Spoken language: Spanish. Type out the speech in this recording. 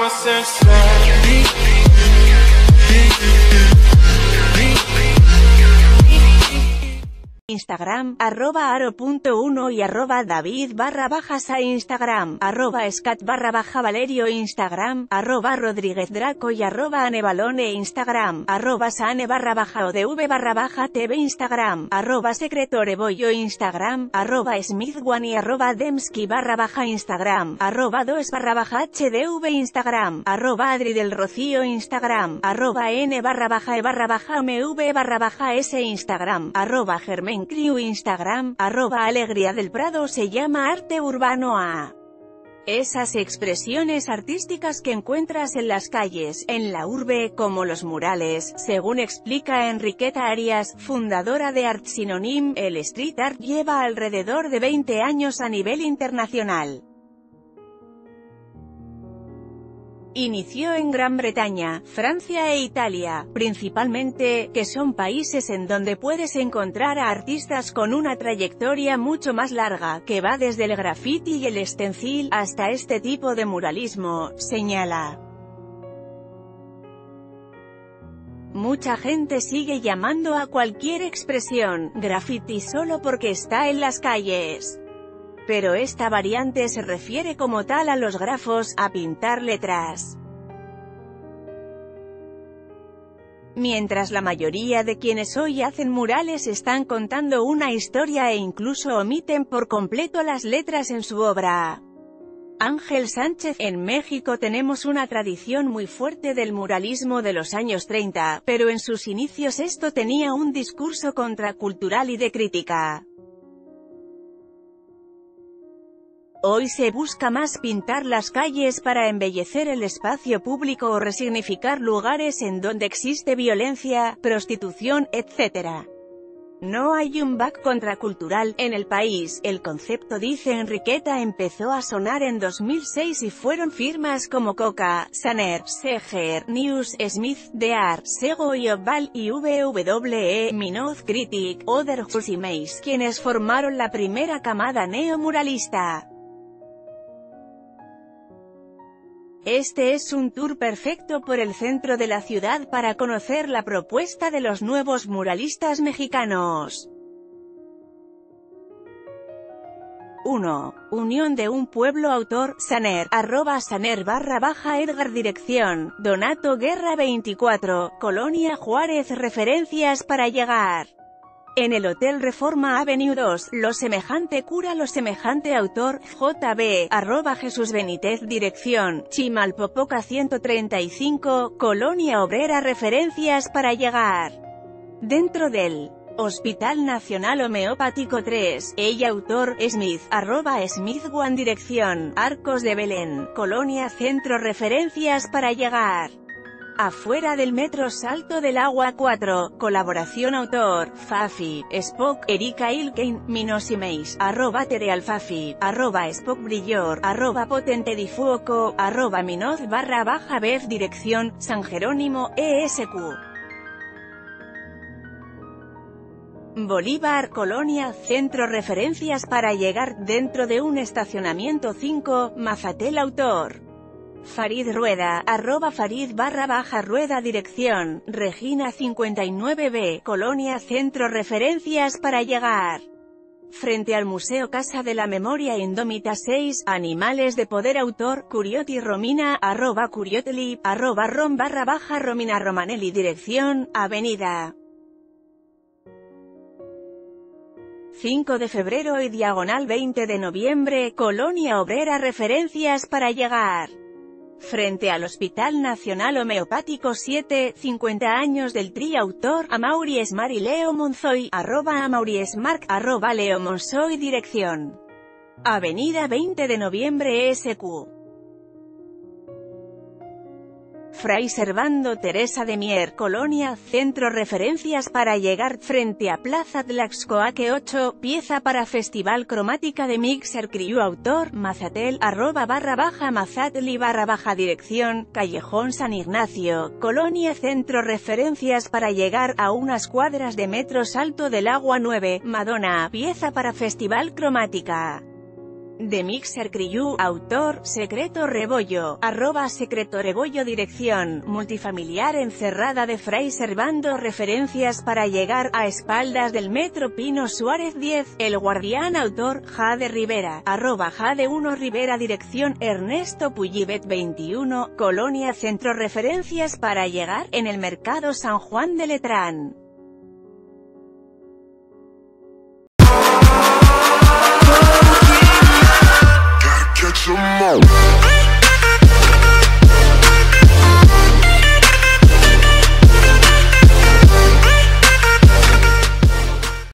Instagram, @aro.1 y @David_sa Instagram, @Scat_Valerio Instagram, @Rodríguez Draco y @Anebalone Instagram, @Sane_ODV_TV Instagram, @Secretorebollo Instagram, @Smith1 y @Demsky_ Instagram, @2_HDV Instagram, @Adri del Rocío Instagram, @N_E_MV_S Instagram, @Germain Crew Instagram, @Alegría del Prado. Se llama arte urbano a esas expresiones artísticas que encuentras en las calles, en la urbe, como los murales. Según explica Enriqueta Arias, fundadora de Art Synonym, el street art lleva alrededor de 20 años a nivel internacional. Inició en Gran Bretaña, Francia e Italia, principalmente, que son países en donde puedes encontrar a artistas con una trayectoria mucho más larga, que va desde el graffiti y el stencil, hasta este tipo de muralismo, señala. Mucha gente sigue llamando a cualquier expresión graffiti solo porque está en las calles. Pero esta variante se refiere como tal a los grafos, a pintar letras. Mientras la mayoría de quienes hoy hacen murales están contando una historia e incluso omiten por completo las letras en su obra. Ángel Sánchez, en México tenemos una tradición muy fuerte del muralismo de los años 30, pero en sus inicios esto tenía un discurso contracultural y de crítica. Hoy se busca más pintar las calles para embellecer el espacio público o resignificar lugares en donde existe violencia, prostitución, etc. No hay un back contracultural en el país. El concepto, dice Enriqueta, empezó a sonar en 2006 y fueron firmas como Coca, Saner, Seger, News, Smith, Dear, Sego y Obval, y VWE, Minoz, Critic, Other House y Mace, quienes formaron la primera camada neomuralista. Este es un tour perfecto por el centro de la ciudad para conocer la propuesta de los nuevos muralistas mexicanos. 1. Unión de un pueblo. Autor, Saner, @Saner_Edgar. Dirección, Donato Guerra 24, Colonia Juárez. Referencias para llegar. En el Hotel Reforma Avenue 2, lo semejante cura lo semejante. Autor, JB, @Jesús Benítez. Dirección, Chimalpopoca 135, Colonia Obrera. Referencias para llegar. Dentro del Hospital Nacional Homeopático 3, ella. Autor, Smith, @Smith1. Dirección, Arcos de Belén, Colonia Centro. Referencias para llegar. Afuera del Metro Salto del Agua 4, colaboración. Autor, Fafi, Spock, Erika Ilkein, Minos y Meis, @Terealfafi, @Spock Brillor, @Potente di Fuoco, @Minoz_Bev. Dirección, San Jerónimo, ESQ. Bolívar, Colonia Centro. Referencias para llegar. Dentro de un estacionamiento 5, Mazatel. Autor, Farid Rueda, @Farid_Rueda. Dirección, Regina 59B, Colonia Centro. Referencias para llegar. Frente al Museo Casa de la Memoria Indómita 6, Animales de Poder. Autor, Curiotti Romina, @Curiotli, @Rom_Romina Romanelli. Dirección, Avenida 5 de febrero y diagonal 20 de noviembre, Colonia Obrera. Referencias para llegar. Frente al Hospital Nacional Homeopático 7, 50 años del Tri. Autor, Amaury Esmar y Leo Monzoy, @Amaury Esmark, @Leo Monzoy. Dirección, Avenida 20 de noviembre, ESQ. Fray Servando Teresa de Mier, Colonia Centro. Referencias para llegar. Frente a Plaza Tlaxcoaque 8, pieza para Festival Cromática de Mixer Crew. Autor, Mazatel, @Mazatli_. Dirección, Callejón San Ignacio, Colonia Centro. Referencias para llegar. A unas cuadras de Metro Salto del Agua 9, Madonna, pieza para Festival Cromática. The Mixer Crew, autor, Secreto Rebollo, @Secreto Rebollo. Dirección, multifamiliar encerrada de Fray Servando. Referencias para llegar, a espaldas del Metro Pino Suárez 10, El Guardián. Autor, Jade Rivera, @Jade1 Rivera. Dirección, Ernesto Pujibet 21, Colonia Centro. Referencias para llegar, en el Mercado San Juan de Letrán. Catch 'em all.